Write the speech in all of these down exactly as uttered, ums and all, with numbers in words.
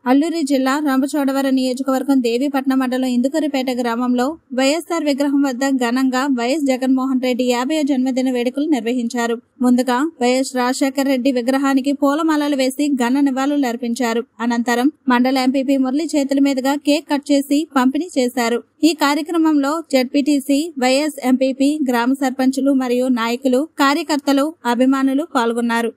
అల్లూరి జిల్లా రంపచోడవరం నియోజకవర్గం దేవీపట్నం మండలం ఇందుకూరిపేట గ్రామంలో వైఎస్ఆర్ విగ్రహం వద్ద ఘనంగా వైఎస్ జగన్మోహన్ రెడ్డి యాభై జన్మదిన వేడుకలు నిర్వహించారు. ముందుగా వైఎస్ రాజశేఖర రెడ్డి విగ్రహానికి పూలమాలలు వేసి ఘన నివాళులు అర్పించారు. అనంతరం మండల ఎంపీపీ మురళి చేతుల మీదుగా కేక్ కట్ చేసి పంపిణీ చేశారు. ఈ కార్యక్రమంలో జెడ్పీటీసీ, వైఎస్ ఎంపీపీ, గ్రామ సర్పంచులు మరియు నాయకులు, కార్యకర్తలు, అభిమానులు పాల్గొన్నారు.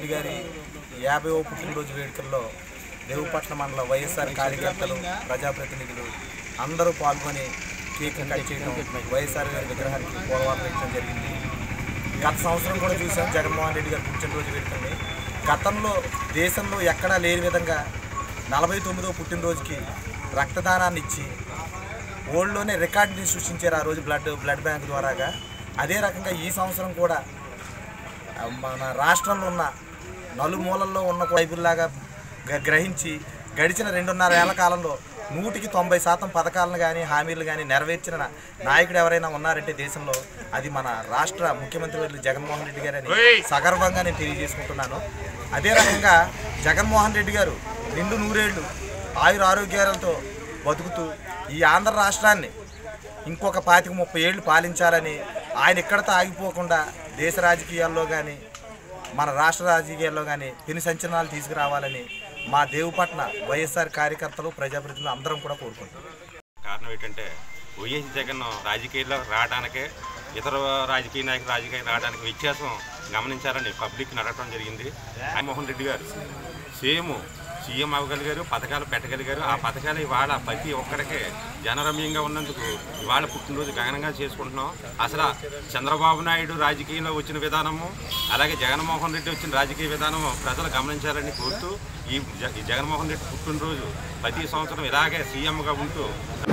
దేవీపట్నం మండల వైఎస్ఆర్ కార్యకర్తలు, ప్రజాప్రతినిధులు అందరూ పాల్గొని కేక్ కట్ చేయడం, వైఎస్ఆర్ గారి విగ్రహానికి పూలమాలలు వేయడం జరిగింది. గత సంవత్సరం కూడా చూసాం జగన్మోహన్ రెడ్డి గారి పుట్టినరోజు వేడుకల్ని. గతంలో దేశంలో ఎక్కడా లేని విధంగా నలభై తొమ్మిదో పుట్టినరోజుకి రక్తదానాన్ని ఇచ్చి వరల్డ్లోనే రికార్డుని సృష్టించారు ఆ రోజు బ్లడ్ బ్లడ్ బ్యాంక్ ద్వారాగా. అదే రకంగా ఈ సంవత్సరం కూడా మన రాష్ట్రంలో ఉన్న నలుమూలల్లో ఉన్న వైపుల్లాగా గ్రహించి గడిచిన రెండున్నర ఏళ్ల కాలంలో నూటికి తొంభై శాతం పథకాలను కానీ హామీలు కానీ నెరవేర్చిన నాయకుడు ఎవరైనా ఉన్నారంటే దేశంలో అది మన రాష్ట్ర ముఖ్యమంత్రి జగన్మోహన్ రెడ్డి గారని సగర్వంగా నేను తెలియజేసుకుంటున్నాను. అదే రకంగా జగన్మోహన్ రెడ్డి గారు నిండు నూరేళ్లు ఆయుర ఆరోగ్యాలతో బతుకుతూ ఈ ఆంధ్ర రాష్ట్రాన్ని ఇంకొక పాతిక ముప్పై ఏళ్ళు పాలించాలని, ఆయన ఇక్కడతో ఆగిపోకుండా దేశ రాజకీయాల్లో కానీ మన రాష్ట్ర రాజకీయాల్లో కానీ పెను సంచలనాలు తీసుకురావాలని మా దేవీపట్నం వైఎస్ఆర్ కార్యకర్తలు, ప్రజాప్రతినిధులు అందరం కూడా కోరుకుంటున్నాం. కారణం ఏంటంటే వైఎస్ జగన్ రాజకీయాల్లో రావడానికే ఇతర రాజకీయ నాయకులు రాజకీయాలు రావడానికి వ్యత్యాసం గమనించాలని పబ్లిక్ అడగడం జరిగింది. జగన్మోహన్ రెడ్డి గారు సేమ్ సీఎం అవ్వగలిగారు, పథకాలు పెట్టగలిగారు. ఆ పథకాలు ఇవాళ ప్రతి ఒక్కరికి జనరమ్యంగా ఉన్నందుకు ఇవాళ పుట్టినరోజు గగనంగా చేసుకుంటున్నాం. అసలు చంద్రబాబు నాయుడు రాజకీయంలో వచ్చిన విధానము, అలాగే జగన్మోహన్ రెడ్డి వచ్చిన రాజకీయ విధానము ప్రజలు గమనించాలని కోరుతూ ఈ జగన్మోహన్ రెడ్డి పుట్టినరోజు ప్రతి సంవత్సరం ఇలాగే సీఎంగా ఉంటూ